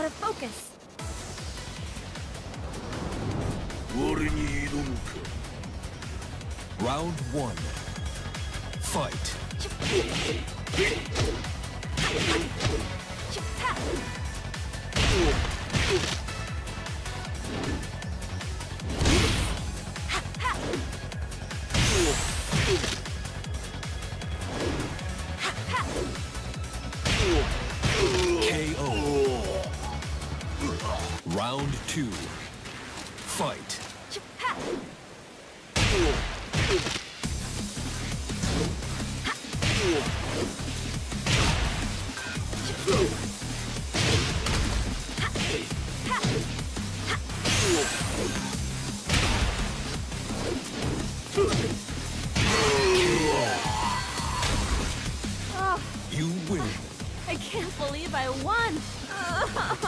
out of focus. 我に挑むか Round 1. Fight. KO. Round 2. Fight. Oh, You win. I can't believe I won.